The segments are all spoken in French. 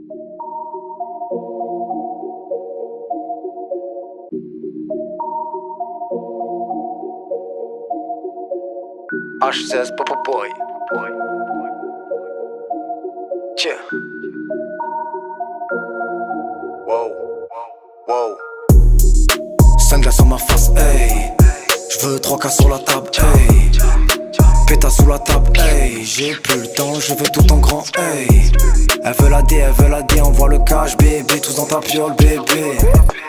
H16 Papa Boy. Tiens. Wow, wow. 5 glaces sur ma face, hey. J'veux 3K sur la table, hey. Pétasse sous la table, hey. J'ai plus le temps, je veux tout en grand, hey. Elle veut la D, envoie le cash, bébé. Tous dans ta piole, bébé.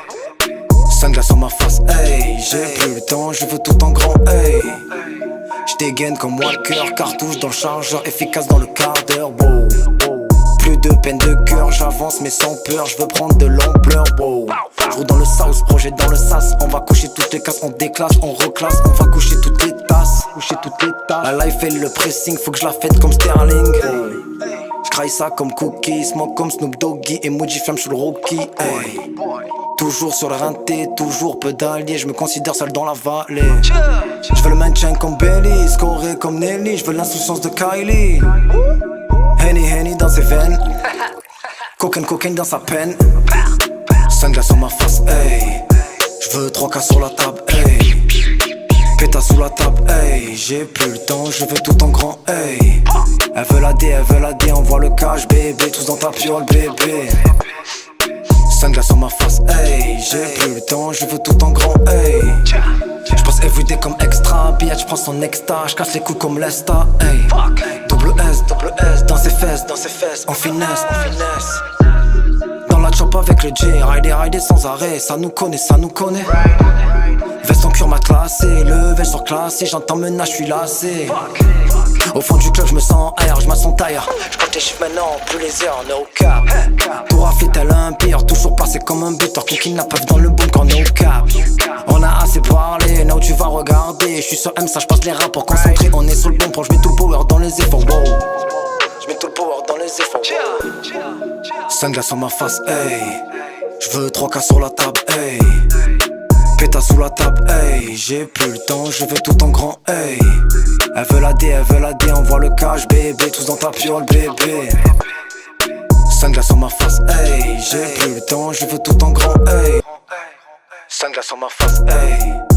5 glaces sur ma face, hey. J'ai plus le temps, je veux tout en grand, hey. J'dégaine comme Walker, cartouche dans le chargeur, efficace dans le quart d'heure, wow. Plus de peine de cœur, j'avance mais sans peur, je veux prendre de l'ampleur, wow. J'roule dans le South, projet dans le sas, on va coucher toutes les casses, on déclasse, on reclasse, on va coucher toutes les tasses, La life et le pressing, faut que je la fête comme Sterling, J'craille ça comme Cookie, smoke comme Snoop Doggy, emoji flamme sous le Rocky, hey. Toujours sur le rinté, toujours peu d'alliés, je me considère seul dans la vallée. Je veux le maintien comme Belly, scorer comme Nelly, je veux l'insouciance de Kylie. Henny dans ses veines, cocaine dans sa peine. 5 glaces sur ma face, hey. Je veux 3K sur la table, hey. Pétasse sous la table, hey. J'ai plus le temps, je veux tout en grand, hey. Elle veut la D, envoie le cash, bébé. Tous dans ta piole, bébé. 5 glaces sur ma face, hey. J'ai plus le temps, je veux tout en grand, hey. J'passe everyday comme extra, bitch, j'prends son extra, j'casse les coups comme Lesta, hey. Double S, dans ses fesses, en finesse. Dans la chop avec le J, rider sans arrêt, ça nous connaît. Veste en cuir matelassé, le veste surclassé, j'entends menace, j'suis lassé. Au fond du club, j'me sens air, j'me tailleur. J'compte les chiffres maintenant, plus les heures, on est au cap. Tout raflé tel un pire, toujours passé comme un buteur qui kidnappe dans le boom quand on est au cap. On a assez parlé, now tu vas regarder. J'suis sur M, ça j'passe les rapports concentrés. On est sur le bon point, j'mets tout le power dans les efforts, wow. J'mets tout le power dans les efforts, wow. 5 glaces sur ma face, hey. J'veux 3K sur la table, hey. Pétasse sous la table, hey. J'ai plus le temps, je veux tout en grand, hey. Elle veut la D, envoie le cash, bébé. Tous dans ta piole, bébé. 5 glaces sur ma face, hey. J'ai plus le temps, je veux tout en grand, hey. 5 glaces sur ma face, hey.